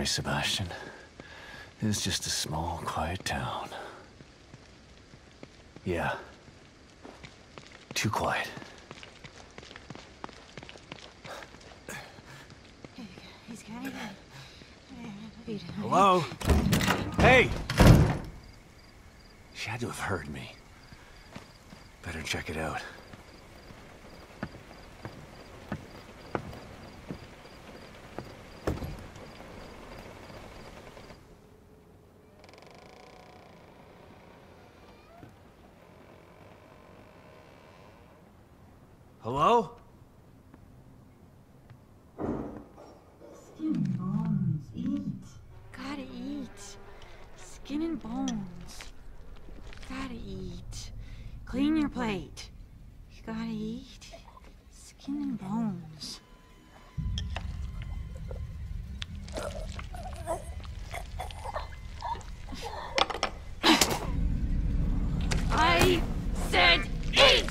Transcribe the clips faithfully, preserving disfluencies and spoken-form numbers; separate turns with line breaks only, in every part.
worry, Sebastian. This is just a small, quiet town. Yeah. Too quiet.
He's got it.
Hello? Hey! She had to have heard me. Better check it out. Hello?
Skin and bones, eat. Gotta eat. Skin and bones. Gotta eat. Clean your plate. You gotta eat. Skin and bones. I said eat!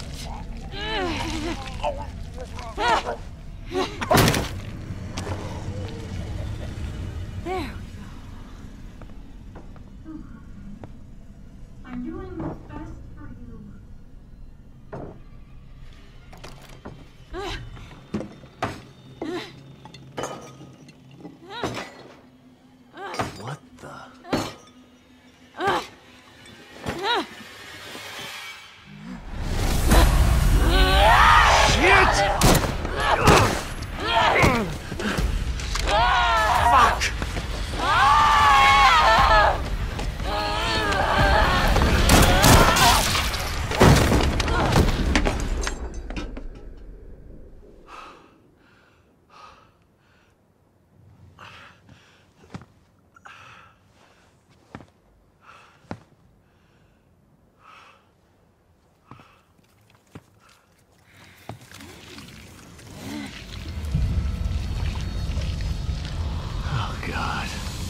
There we go. I'm doing what's best for you.
What the? Oh, God.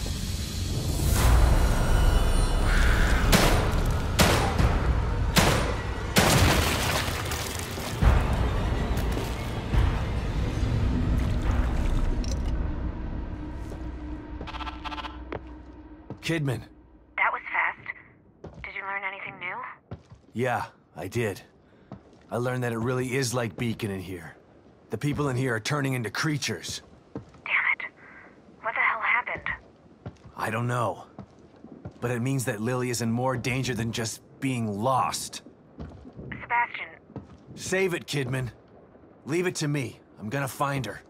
Kidman.
That was fast. Did you learn anything new?
Yeah, I did. I learned that it really is like Beacon in here. The people in here are turning into creatures.
Damn it. What the hell happened?
I don't know. But it means that Lily is in more danger than just being lost.
Sebastian,
Save it, Kidman. Leave it to me. I'm gonna find her.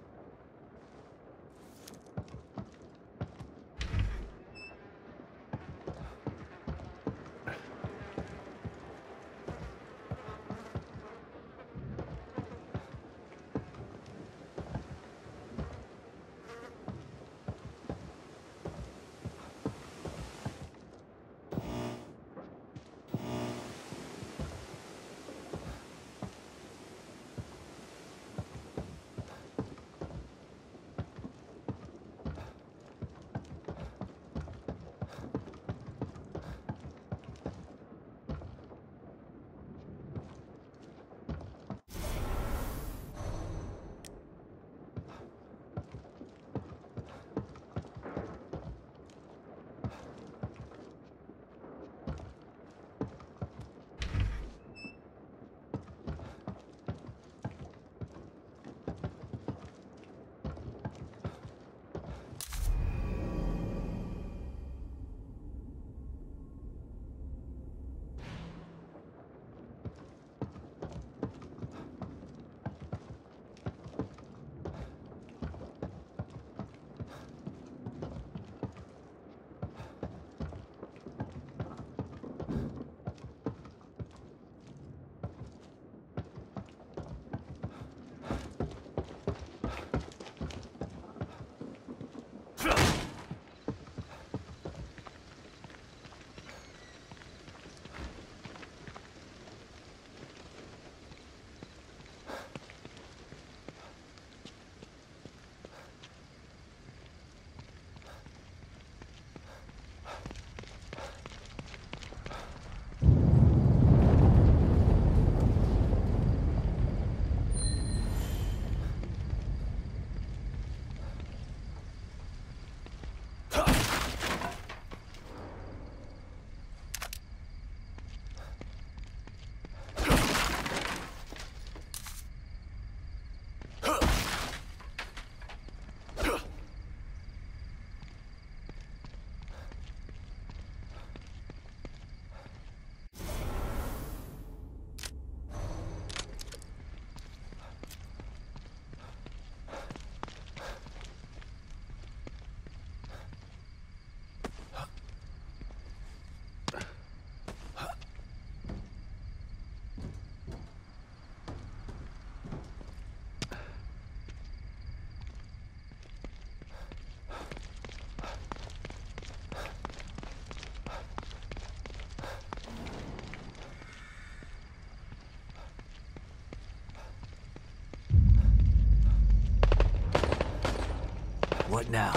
now.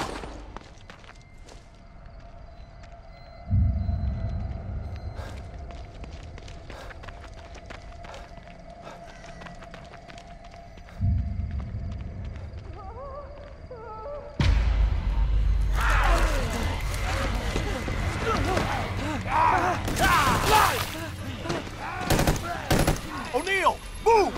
O'Neill, move!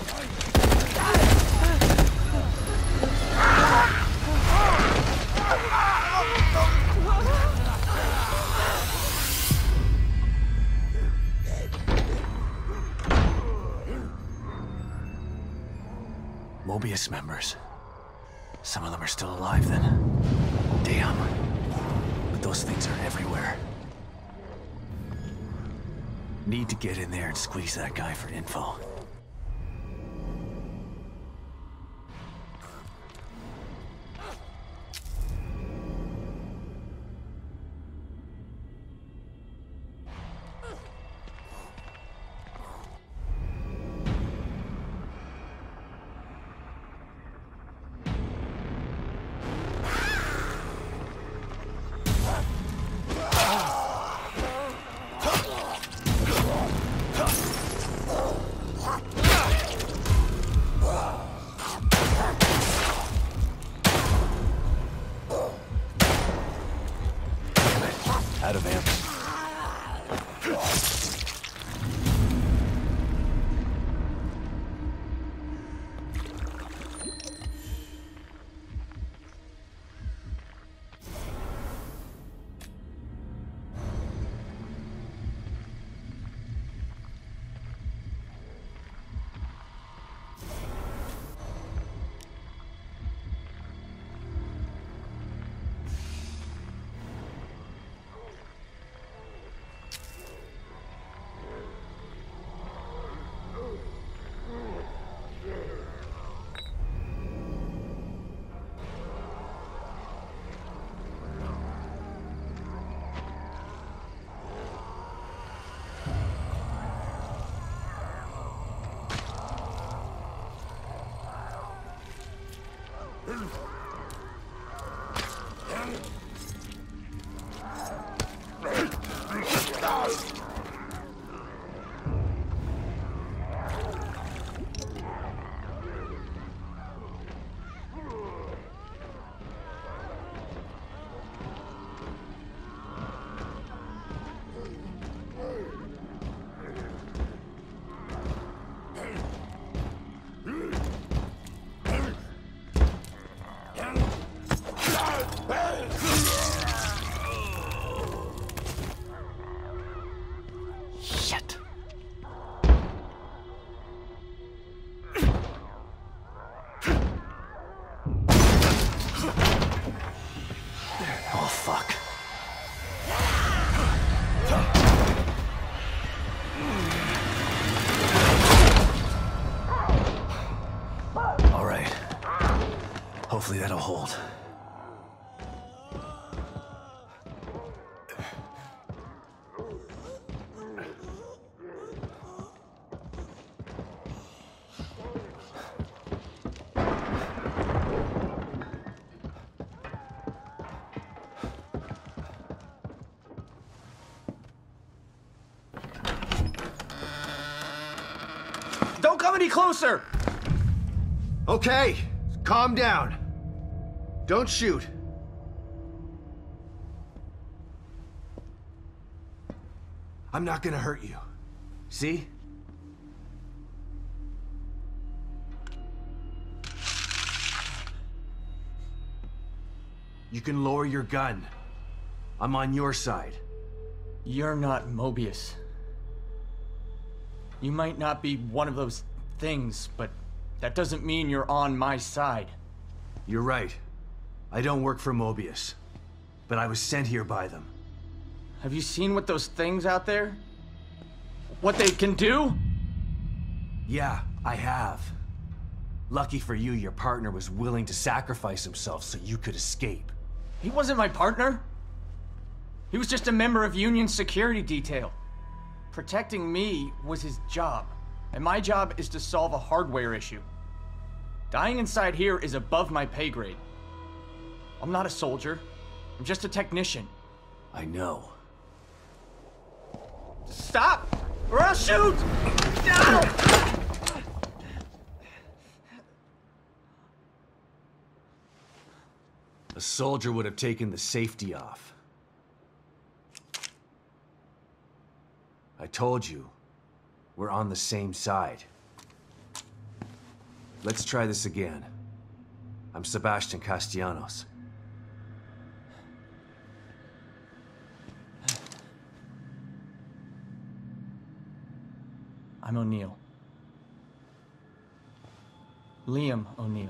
Mobius members. Some of them are still alive then. Damn. But those things are everywhere. Need to get in there and squeeze that guy for info. Out of ammo. Shit. Oh, fuck. All right. Hopefully that'll hold.
Don't come any closer!
Okay, calm down. Don't shoot. I'm not gonna hurt you. See? You can lower your gun. I'm on your side.
You're not Mobius. You might not be one of those things, but that doesn't mean you're on my side.
You're right. I don't work for Mobius, but I was sent here by them.
Have you seen what those things out there? What they can do?
Yeah, I have. Lucky for you, your partner was willing to sacrifice himself so you could escape.
He wasn't my partner. He was just a member of Union security detail. Protecting me was his job, and my job is to solve a hardware issue. Dying inside here is above my pay grade. I'm not a soldier. I'm just a technician.
I know.
Stop! Or I'll shoot! No!
A soldier would have taken the safety off. I told you, we're on the same side. Let's try this again. I'm Sebastian Castellanos.
I'm O'Neill. Liam O'Neill.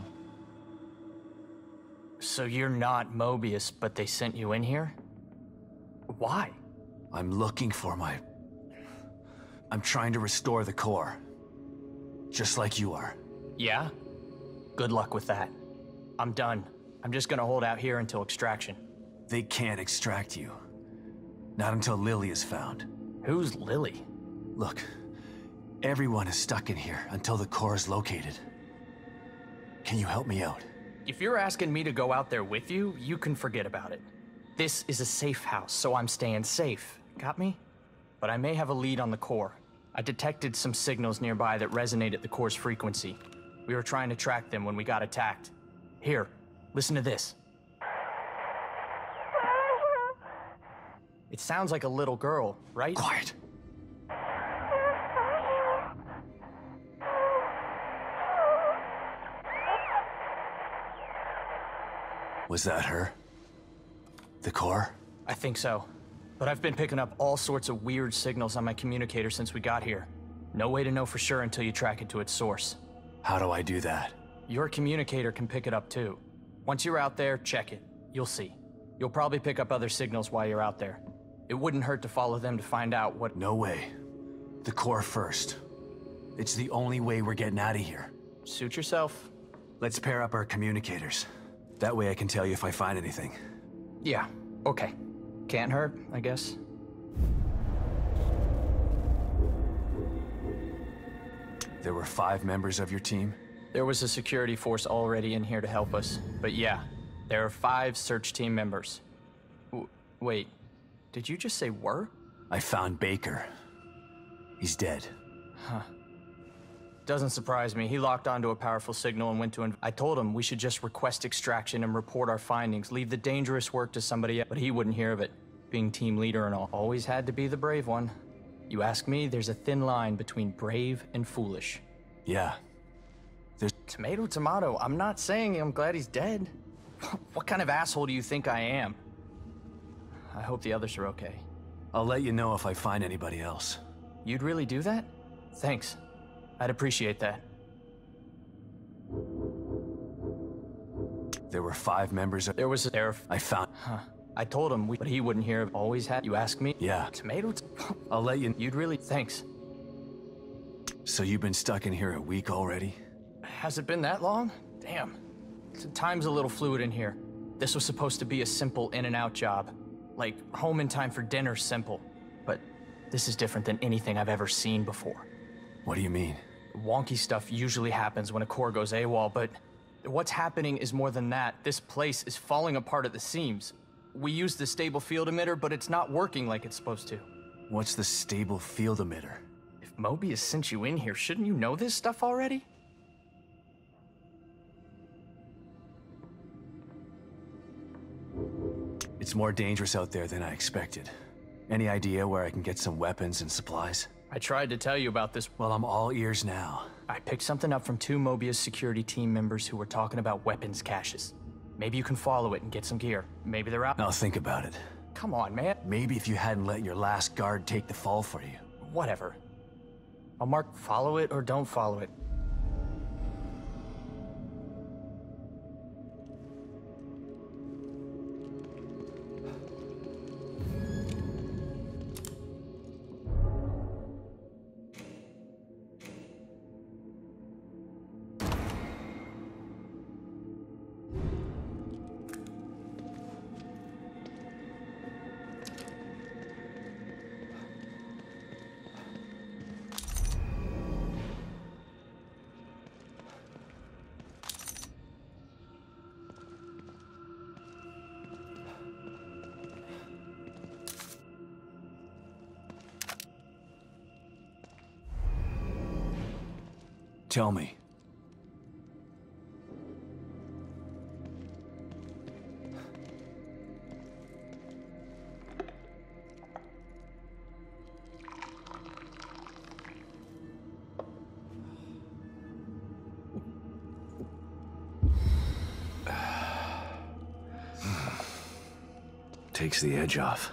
So you're not Mobius, but they sent you in here? Why?
I'm looking for my... I'm trying to restore the core. Just like you are.
Yeah? Good luck with that. I'm done. I'm just gonna hold out here until extraction.
They can't extract you. Not until Lily is found.
Who's Lily?
Look, everyone is stuck in here until the core is located. Can you help me out?
If you're asking me to go out there with you, you can forget about it. This is a safe house, so I'm staying safe. Got me? But I may have a lead on the core. I detected some signals nearby that resonate at the core's frequency. We were trying to track them when we got attacked. Here, listen to this. It sounds like a little girl, right?
Quiet. Was that her? The core?
I think so. But I've been picking up all sorts of weird signals on my communicator since we got here. No way to know for sure until you track it to its source.
How do I do that?
Your communicator can pick it up too. Once you're out there, check it. You'll see. You'll probably pick up other signals while you're out there. It wouldn't hurt to follow them to find out what...
No way. The core first. It's the only way we're getting out of here.
Suit yourself.
Let's pair up our communicators. That way I can tell you if I find anything.
Yeah, okay. Can't hurt, I guess.
There were five members of your team?
There was a security force already in here to help us. But yeah, there are five search team members. W- wait, did you just say were?
I found Baker. He's dead.
Huh. Doesn't surprise me. He locked onto a powerful signal and went to... Inv I told him we should just request extraction and report our findings. Leave the dangerous work to somebody else. But he wouldn't hear of it. Being team leader and all. Always had to be the brave one. You ask me, there's a thin line between brave and foolish.
Yeah. There's...
Tomato, tomato. I'm not saying I'm glad he's dead. What kind of asshole do you think I am? I hope the others are okay.
I'll let you know if I find anybody else.
You'd really do that? Thanks. I'd appreciate that.
There were five members of...
There was a... There...
I found...
Huh. I told him, we, but he wouldn't hear. Always had... You ask me?
Yeah.
Tomato...
I'll let you...
You'd really... Thanks.
So you've been stuck in here a week already?
Has it been that long? Damn. Time's a little fluid in here. This was supposed to be a simple in-and-out job. Like, home in time for dinner simple. But this is different than anything I've ever seen before.
What do you mean?
Wonky stuff usually happens when a core goes AWOL, but what's happening is more than that. This place is falling apart at the seams. We used the stable field emitter, but it's not working like it's supposed to.
What's the stable field emitter?
If Mobius sent you in here, shouldn't you know this stuff already?
It's more dangerous out there than I expected. Any idea where I can get some weapons and supplies?
I tried to tell you about this.
Well, I'm all ears now.
I picked something up from two Mobius security team members who were talking about weapons caches. Maybe you can follow it and get some gear. Maybe they're out-
I'll think about it.
Come on, man.
Maybe if you hadn't let your last guard take the fall for you.
Whatever. I'll mark follow it or don't follow it.
Tell me. Takes the edge off.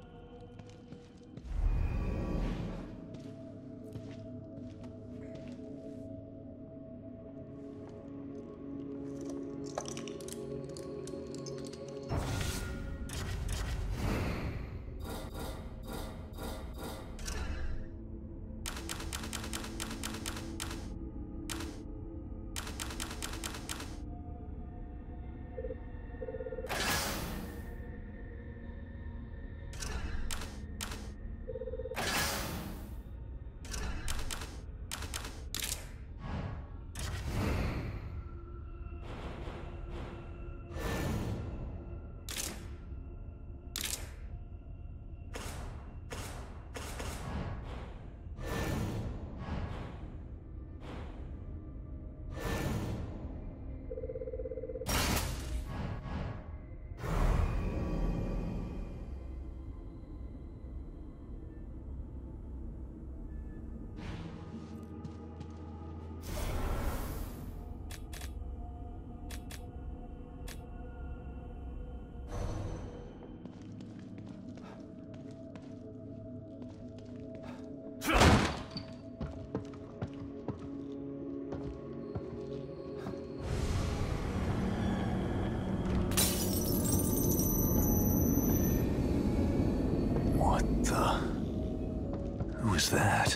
What the? Who is that?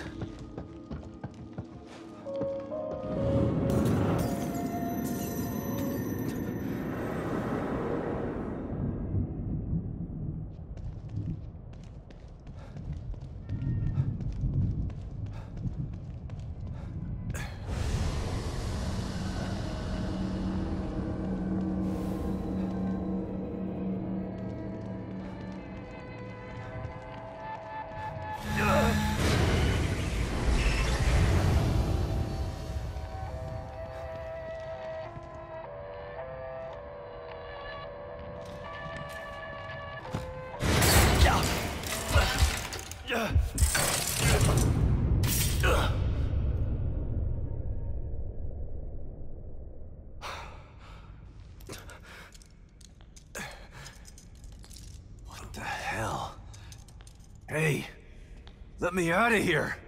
What the hell? Hey, let me out of here!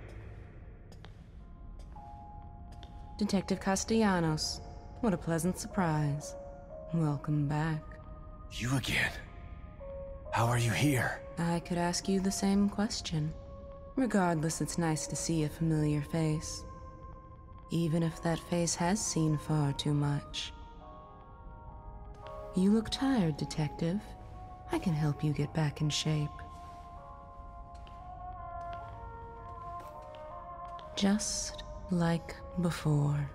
Detective Castellanos, what a pleasant surprise. Welcome back.
You again? How are you here?
I could ask you the same question. Regardless, it's nice to see a familiar face. Even if that face has seen far too much. You look tired, Detective. I can help you get back in shape. Just like before.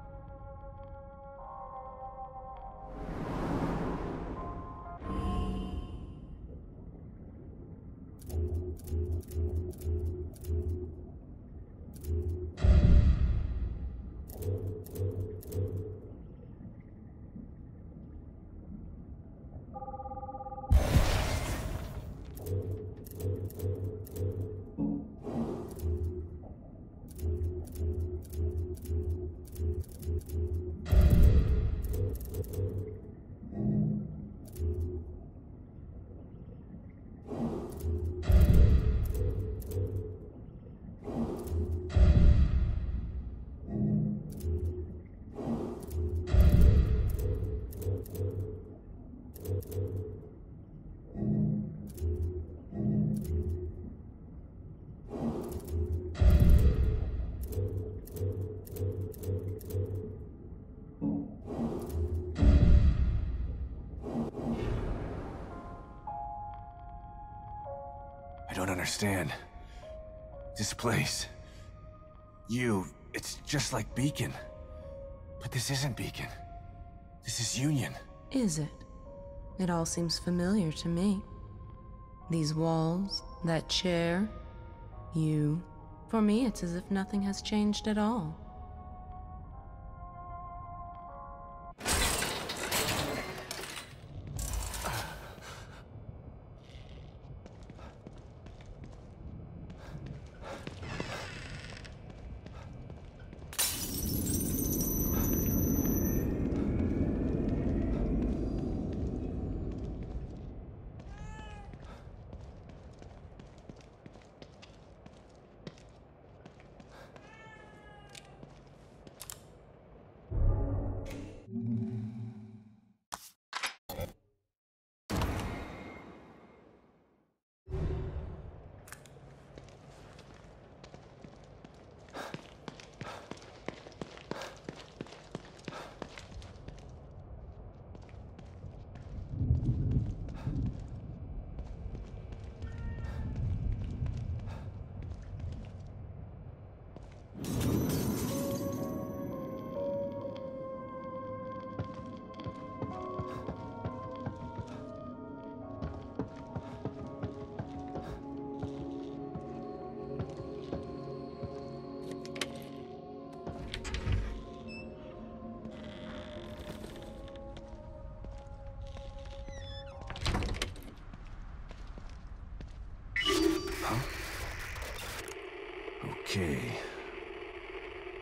I don't understand. This place. You, it's just like Beacon. But this isn't Beacon. This is Union.
Is it? It all seems familiar to me. These walls, that chair, you. For me, it's as if nothing has changed at all.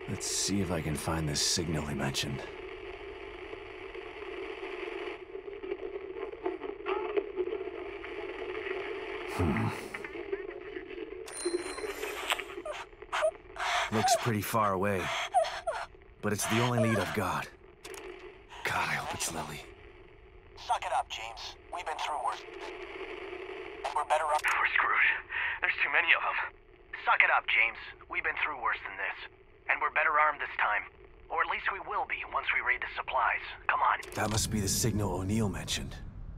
Let's see if I can find this signal he mentioned. Hmm. Looks pretty far away, but it's the only lead I've got. God, I hope it's Lily.
Suck it up, James. We've been through worse. And we're better up.
We're screwed. There's too many of them.
Suck it up, James. We've been through worse than this. And we're better armed this time. Or at least we will be once we raid the supplies. Come on.
That must be the signal O'Neill mentioned.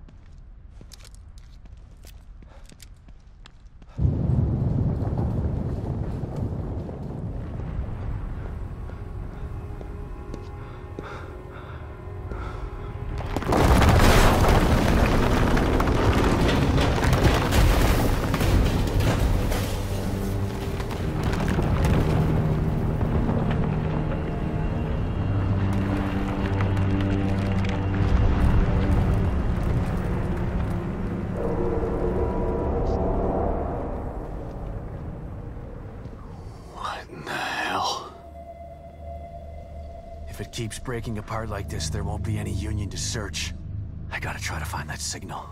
If it keeps breaking apart like this, there won't be any Union to search. I gotta try to find that signal.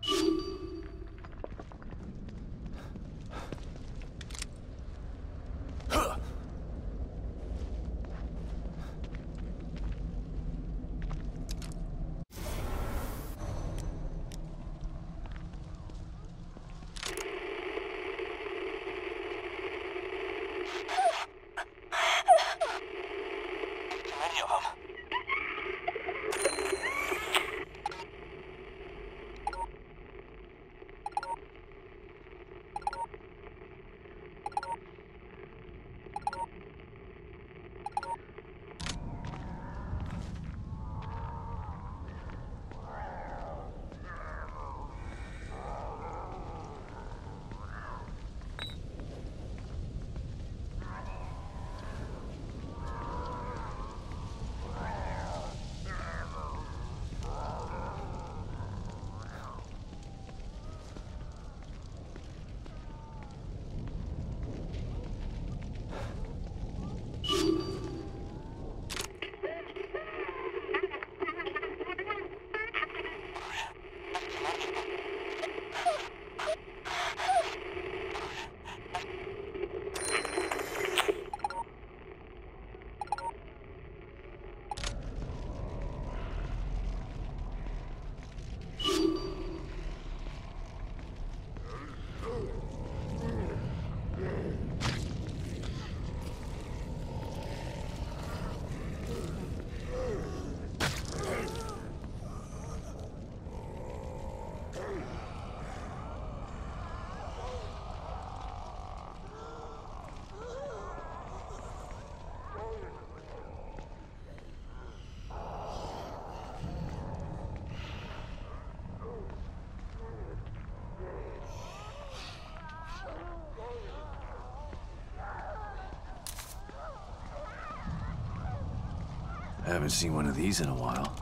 I haven't seen one of these in a while.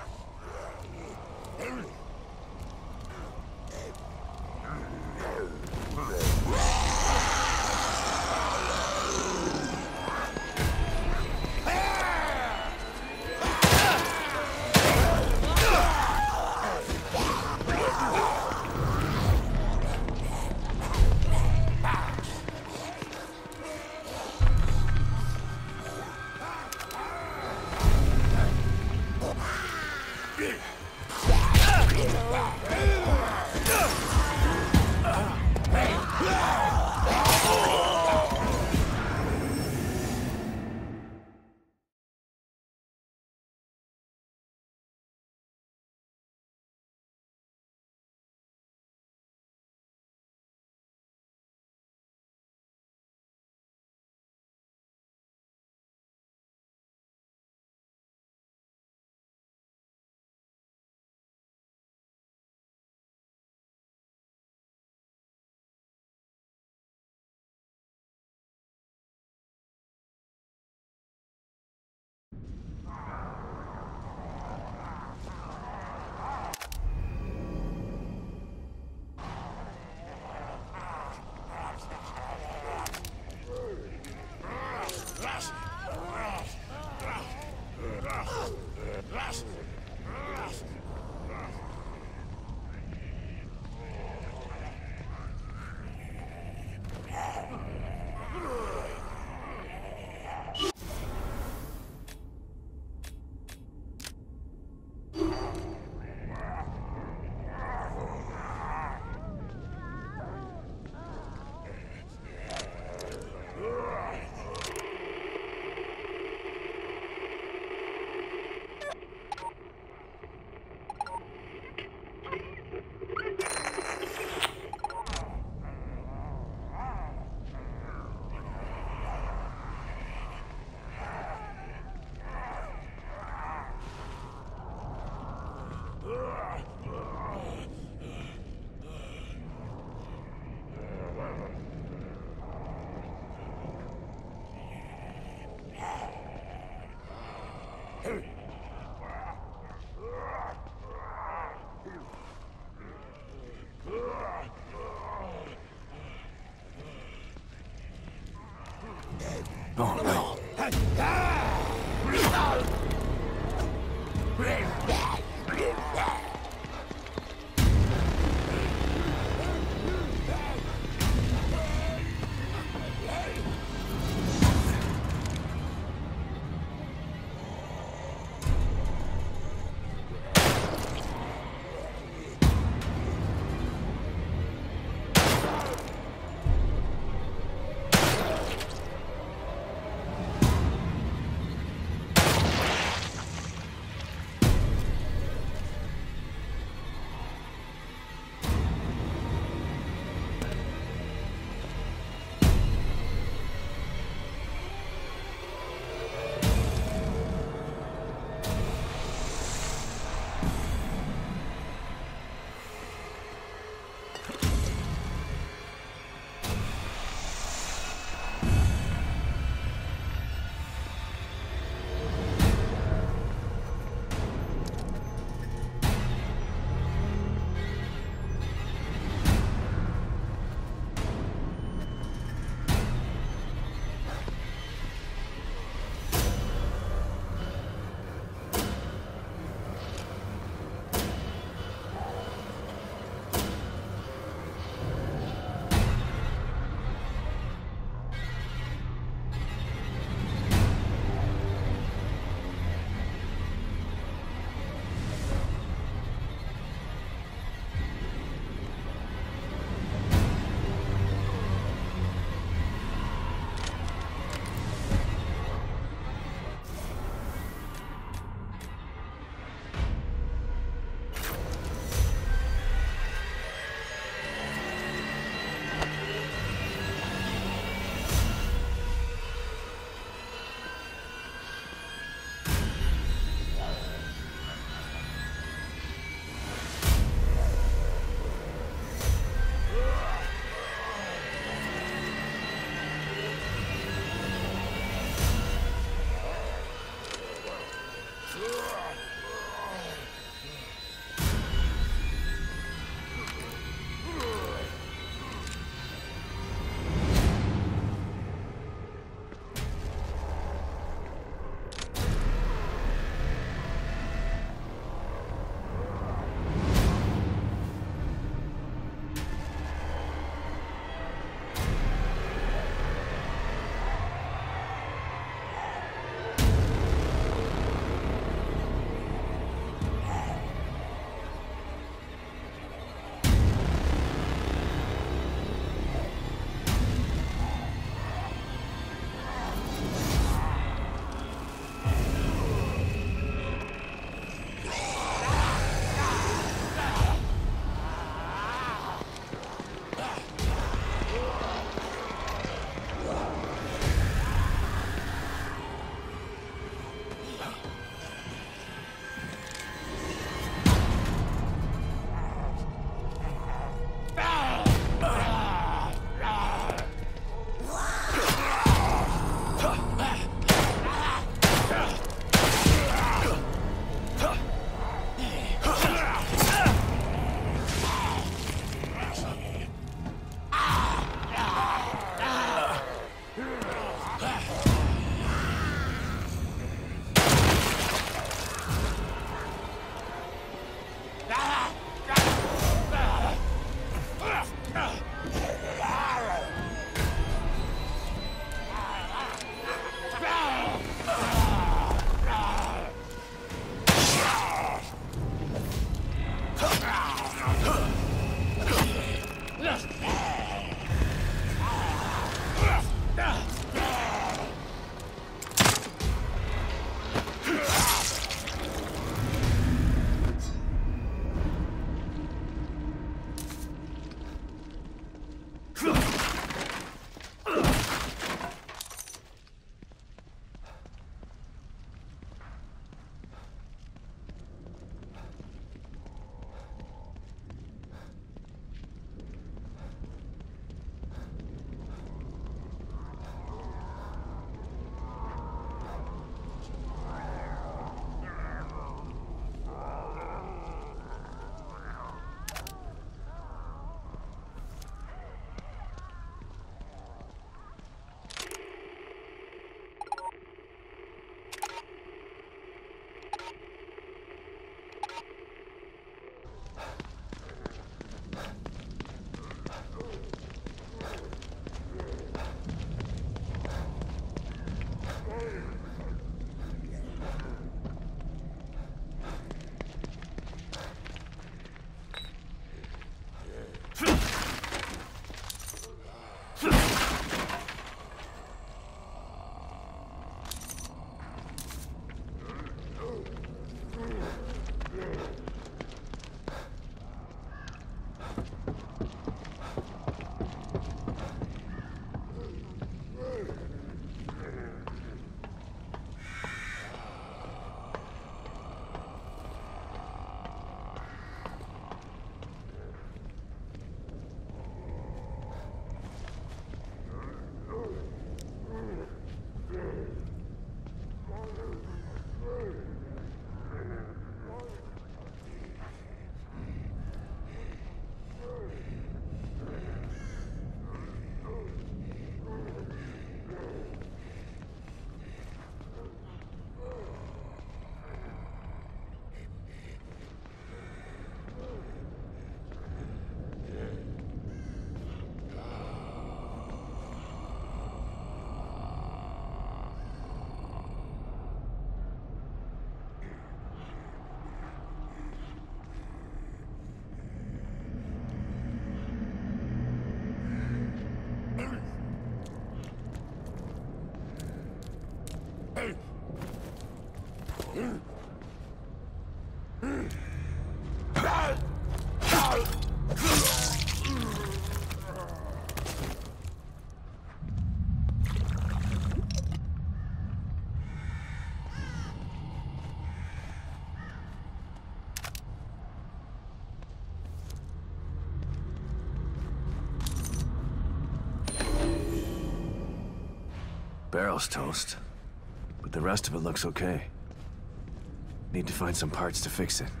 Barrel's toast, but the rest of it looks okay. Need to find some parts to fix it.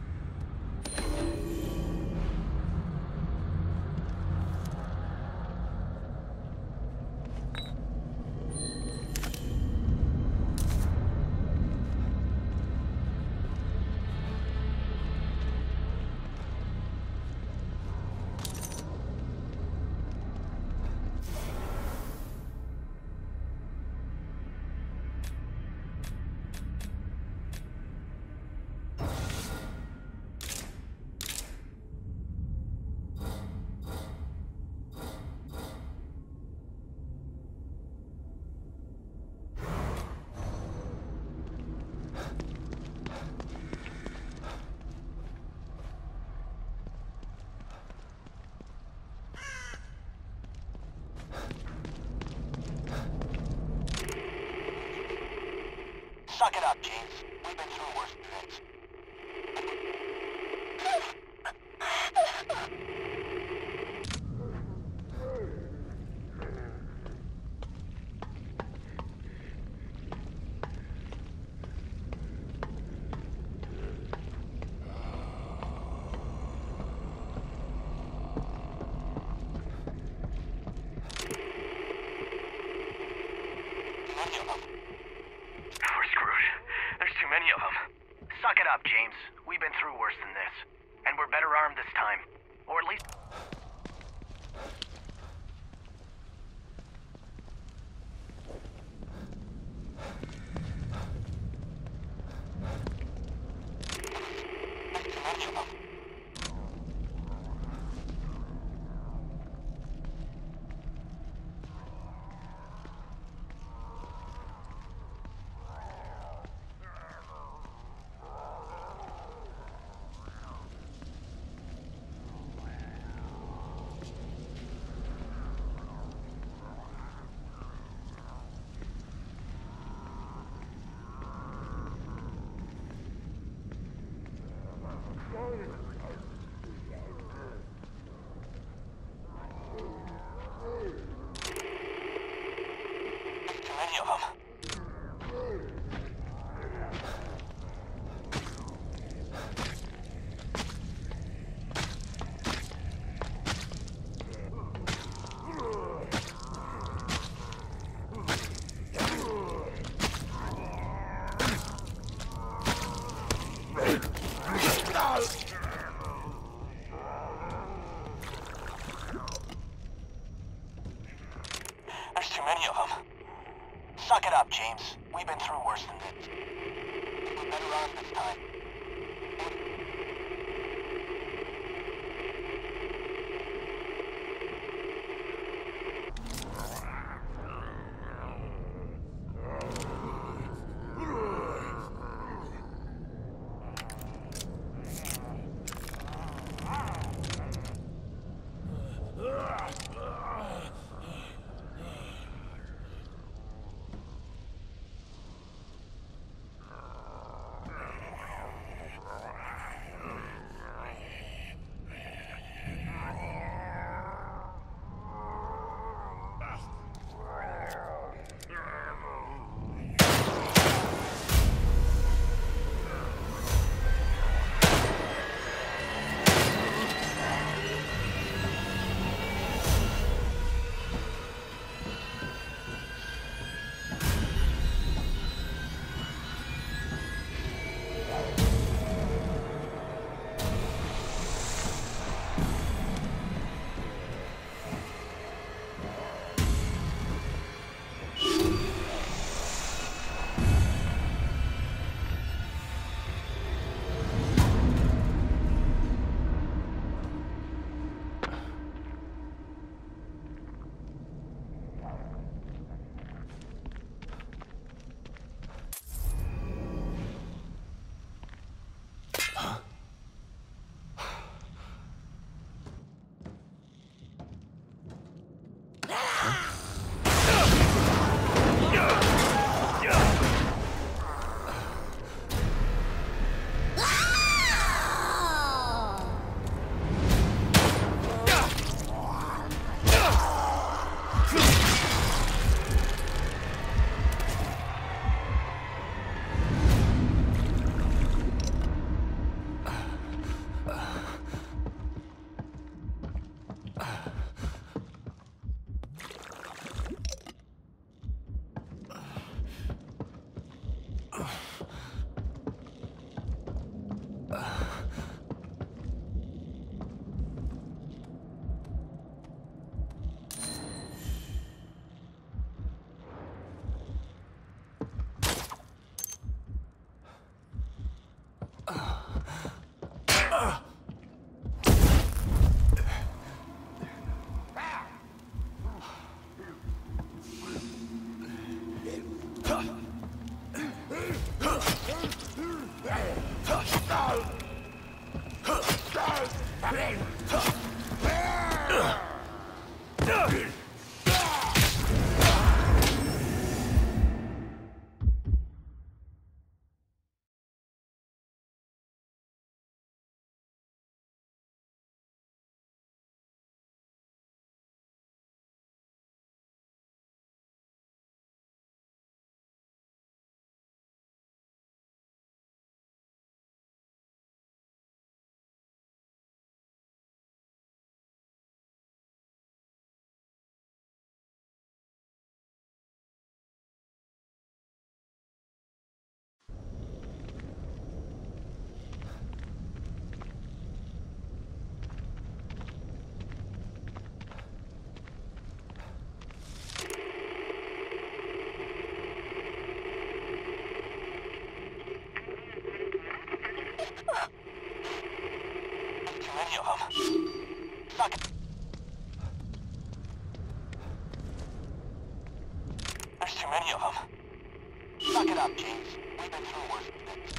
Suck it up, James. We've been through worse than this. Suck it up, James. We've been through worse than this. And we're better armed this time. Or at least... There's too many of them. Suck it up, James. We've been through worse than this. We're better armed this time. too many of them. Suck it up, James. We've been through worse than this.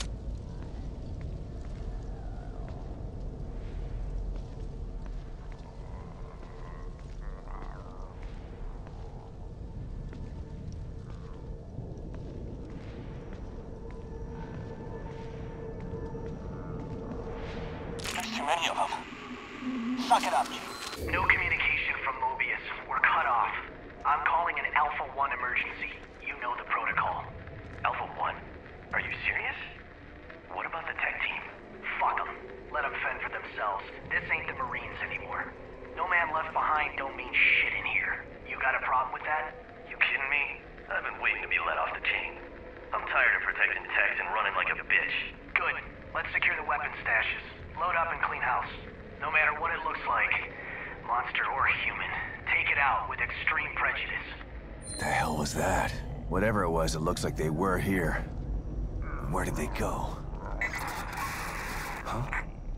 There's too many of them. Suck it up, James. No communication from Mobius. We're cut off. I'm calling an Alpha one emergency. You know the protocol. Alpha one? Are you serious? What about the tech team? Fuck them. Let them fend for themselves. This ain't the Marines anymore. No man left behind don't mean shit in here. You got a problem with that?
You kidding me? I've been waiting to be let off the chain. I'm tired of protecting techs and running like a bitch.
Good. Let's secure the weapon stashes. Load up and clean house. No matter what it looks like, monster or human, take it out with extreme prejudice.
The hell was that? Whatever it was, it looks like they were here. Where did they go? Huh?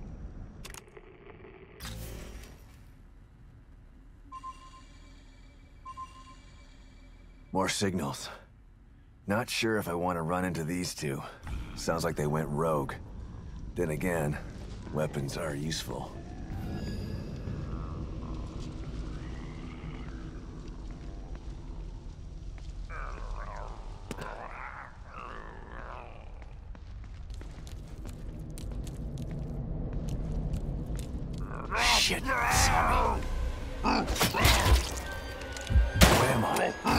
More signals. Not sure if I want to run into these two. Sounds like they went rogue. Then again, weapons are useful. Shit, sorry. Where am I?